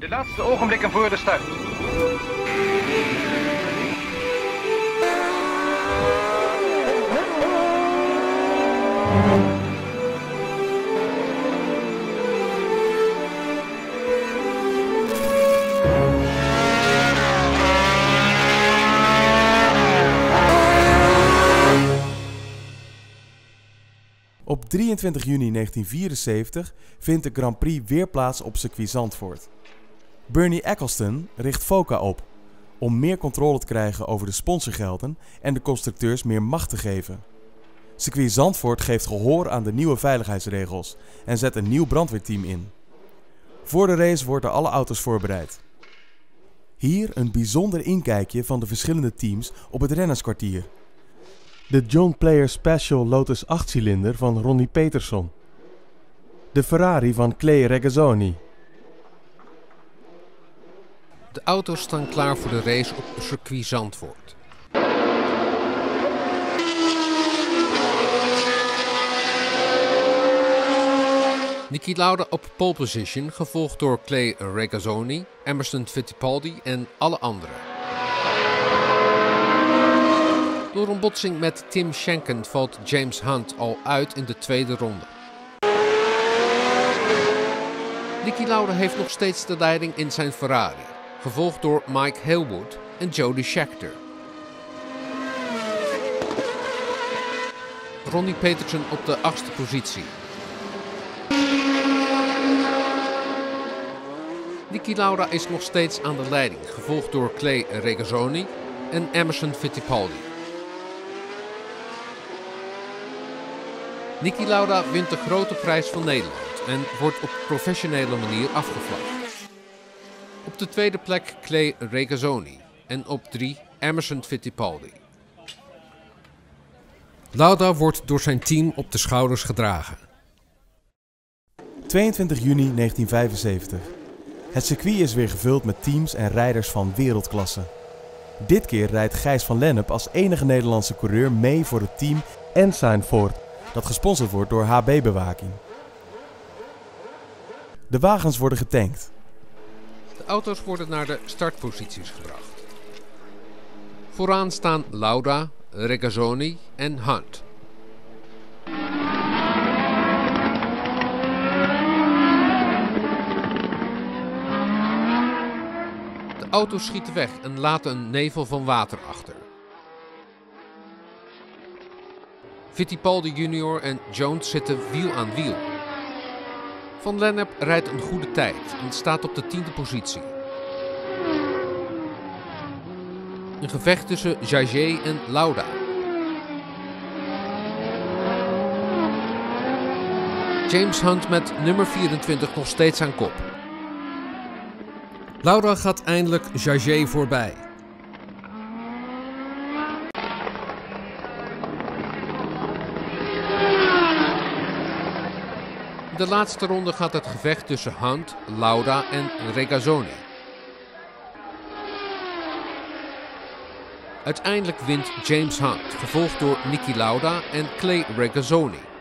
De laatste ogenblikken voor de start. Op 23 juni 1974 vindt de Grand Prix weer plaats op circuit Zandvoort. Bernie Ecclestone richt FOCA op om meer controle te krijgen over de sponsorgelden en de constructeurs meer macht te geven. Circuit Zandvoort geeft gehoor aan de nieuwe veiligheidsregels en zet een nieuw brandweerteam in. Voor de race worden alle auto's voorbereid. Hier een bijzonder inkijkje van de verschillende teams op het rennerskwartier. De John Player Special Lotus 8-cilinder van Ronnie Peterson. De Ferrari van Clay Regazzoni. De auto's staan klaar voor de race op circuit Zandvoort. Niki Lauda op pole position, gevolgd door Clay Regazzoni, Emerson Fittipaldi en alle anderen. Door een botsing met Tim Schenken valt James Hunt al uit in de tweede ronde. Niki Lauda heeft nog steeds de leiding in zijn Ferrari, gevolgd door Mike Hailwood en Jody Scheckter. Ronnie Peterson op de 8e positie. Niki Lauda is nog steeds aan de leiding, gevolgd door Clay Regazzoni en Emerson Fittipaldi. Niki Lauda wint de grote prijs van Nederland en wordt op professionele manier afgevlagd. Op de tweede plek Clay Regazzoni en op 3 Emerson Fittipaldi. Lauda wordt door zijn team op de schouders gedragen. 22 juni 1975. Het circuit is weer gevuld met teams en rijders van wereldklasse. Dit keer rijdt Gijs van Lennep als enige Nederlandse coureur mee voor het team Ensign Ford, dat gesponsord wordt door HB-bewaking. De wagens worden getankt. De auto's worden naar de startposities gebracht. Vooraan staan Lauda, Regazzoni en Hunt. De auto's schieten weg en laten een nevel van water achter. Fittipaldi Jr. en Jones zitten wiel aan wiel. Van Lennep rijdt een goede tijd en staat op de 10e positie. Een gevecht tussen Jagé en Lauda. James Hunt met nummer 24 nog steeds aan kop. Lauda gaat eindelijk Jagé voorbij. In de laatste ronde gaat het gevecht tussen Hunt, Lauda en Regazzoni. Uiteindelijk wint James Hunt, gevolgd door Niki Lauda en Clay Regazzoni.